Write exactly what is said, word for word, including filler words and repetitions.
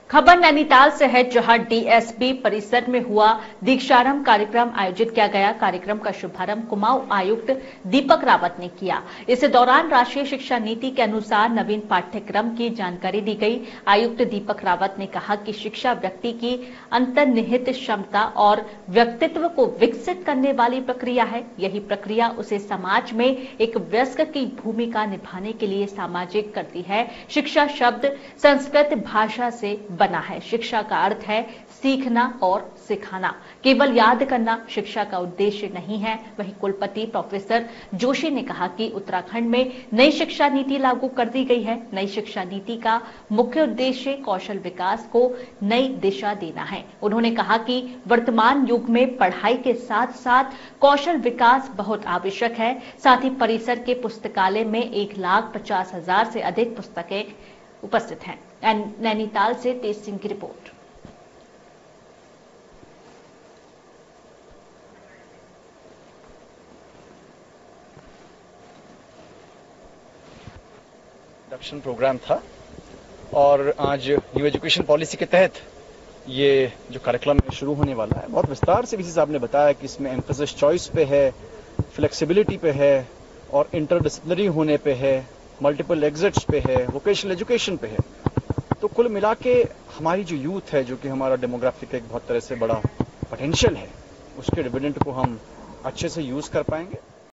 खबर नैनीताल से है, जहां डीएसपी परिसर में हुआ दीक्षारंभ कार्यक्रम आयोजित किया गया। कार्यक्रम का शुभारंभ कुमाऊं आयुक्त दीपक रावत ने किया। इस दौरान राष्ट्रीय शिक्षा नीति के अनुसार नवीन पाठ्यक्रम की जानकारी दी गई। आयुक्त दीपक रावत ने कहा कि शिक्षा व्यक्ति की अंतर्निहित क्षमता और व्यक्तित्व को विकसित करने वाली प्रक्रिया है। यही प्रक्रिया उसे समाज में एक वयस्क की भूमिका निभाने के लिए सामाजिक करती है। शिक्षा शब्द संस्कृत भाषा से बना है। शिक्षा का अर्थ है सीखना और सिखाना, केवल याद करना शिक्षा का उद्देश्य नहीं है। वहीं कुलपति प्रोफेसर जोशी ने कहा कि उत्तराखंड में नई शिक्षा नीति लागू कर दी गई है। नई शिक्षा नीति का मुख्य उद्देश्य कौशल विकास को नई दिशा देना है। उन्होंने कहा कि वर्तमान युग में पढ़ाई के साथ साथ कौशल विकास बहुत आवश्यक है। साथ ही परिसर के पुस्तकालय में एक लाख पचास हजार से अधिक पुस्तकें उपस्थित हैं। नैनीताल से तेज सिंह की रिपोर्ट। इंडक्शन प्रोग्राम था और आज न्यू एजुकेशन पॉलिसी के तहत ये जो कार्यक्रम शुरू होने वाला है, बहुत विस्तार से विशेष आपने बताया कि इसमें एम्फेसिस चॉइस पे है, फ्लेक्सिबिलिटी पे है और इंटरडिसिप्लिनरी होने पे है, मल्टीपल एग्जिट्स पे है, वोकेशनल एजुकेशन पे है। तो कुल मिला के हमारी जो यूथ है, जो कि हमारा डेमोग्राफिक का एक बहुत तरह से बड़ा पोटेंशियल है, उसके डिविडेंड को हम अच्छे से यूज कर पाएंगे।